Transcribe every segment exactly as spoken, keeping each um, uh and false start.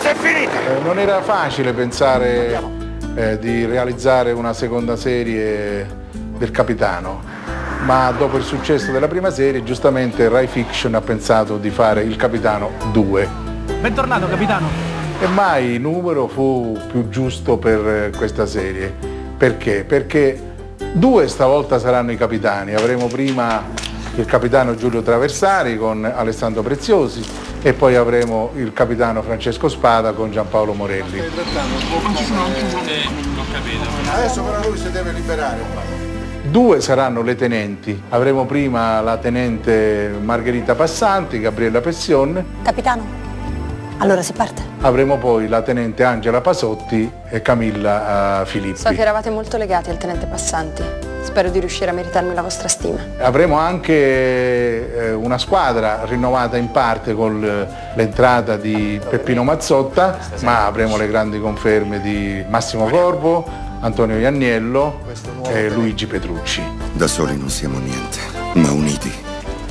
cosa è finita? Eh, non era facile pensare eh, di realizzare una seconda serie del Capitano, ma dopo il successo della prima serie, giustamente Rai Fiction ha pensato di fare il Capitano due. Bentornato, Capitano. E mai il numero fu più giusto per questa serie. Perché? Perché due stavolta saranno i capitani. Avremo prima il capitano Giulio Traversari con Alessandro Preziosi e poi avremo il capitano Francesco Spada con Giampaolo Morelli. Adesso però lui si deve liberare. Due saranno le tenenti. Avremo prima la tenente Margherita Passanti, Gabriella Pession. Capitano, allora si parte. Avremo poi la tenente Angela Pasotti e Camilla uh, Filippi. So che eravate molto legati al tenente Passanti. Spero di riuscire a meritarmi la vostra stima. Avremo anche eh, una squadra rinnovata in parte con l'entrata di Peppino Mazzotta, ma avremo le grandi conferme di Massimo Corvo, Antonio Ianniello e Luigi Petrucci. Da soli non siamo niente, ma uniti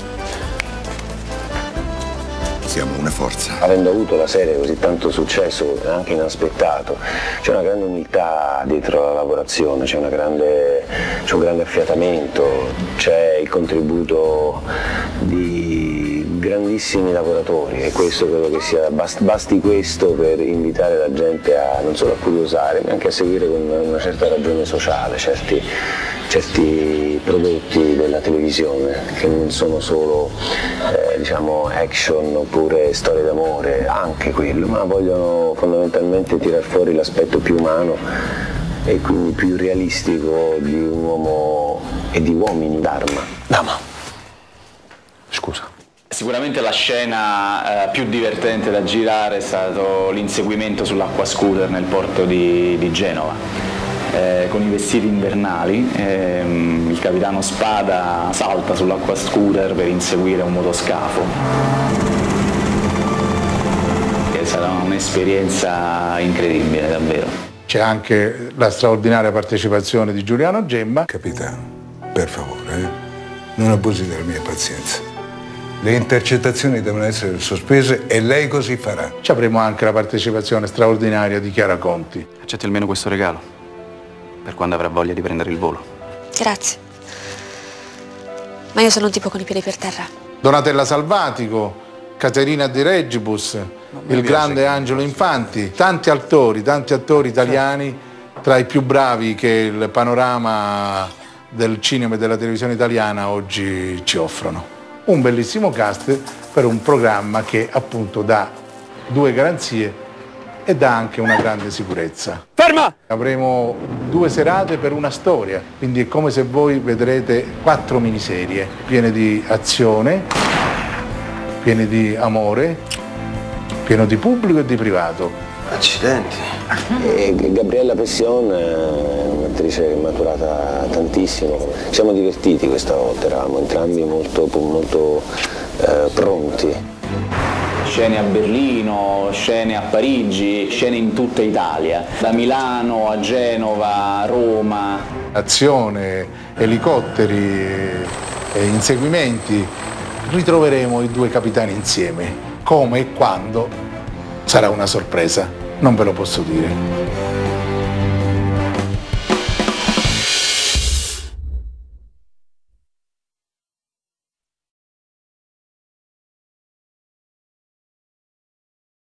siamo una forza. Avendo avuto la serie così tanto successo, anche inaspettato, c'è una grande umiltà dietro la lavorazione, c'è una grande, c'è un grande affiatamento, c'è il contributo di grandissimi lavoratori e questo credo che sia, basti questo per invitare la gente a non solo a curiosare, ma anche a seguire con una certa ragione sociale certi, certi prodotti della televisione che non sono solo eh, diciamo action oppure storie d'amore, anche quello, ma vogliono fondamentalmente tirar fuori l'aspetto più umano e quindi più realistico di un uomo e di uomini d'arma. Dama, scusa. Sicuramente la scena eh, più divertente da girare è stato l'inseguimento sull'acqua scooter nel porto di, di Genova. Eh, con i vestiti invernali, ehm, il capitano Spada salta sull'acqua scooter per inseguire un motoscafo. Che sarà un'esperienza incredibile, davvero. C'è anche la straordinaria partecipazione di Giuliano Gemma. Capitano, per favore, eh? non abusi della mia pazienza. Le intercettazioni devono essere sospese e lei così farà. Ci avremo anche la partecipazione straordinaria di Chiara Conti. Accetti almeno questo regalo per quando avrà voglia di prendere il volo. Grazie. Ma io sono un tipo con i piedi per terra. Donatella Salvatico, Caterina Di Regibus, il grande Angelo Infanti, tanti attori, tanti attori italiani tra i più bravi che il panorama del cinema e della televisione italiana oggi ci offrono. Un bellissimo cast per un programma che appunto dà due garanzie e dà anche una grande sicurezza. Ferma! Avremo due serate per una storia, quindi è come se voi vedrete quattro miniserie piene di azione, piene di amore, pieno di pubblico e di privato. Accidenti. E Gabriella Pession è un'attrice maturata tantissimo. Ci siamo divertiti questa volta, eravamo entrambi molto, molto eh, pronti. Scene a Berlino, scene a Parigi, scene in tutta Italia, da Milano a Genova, a Roma. Azione, elicotteri e inseguimenti. Ritroveremo i due capitani insieme. Come e quando sarà una sorpresa, non ve lo posso dire.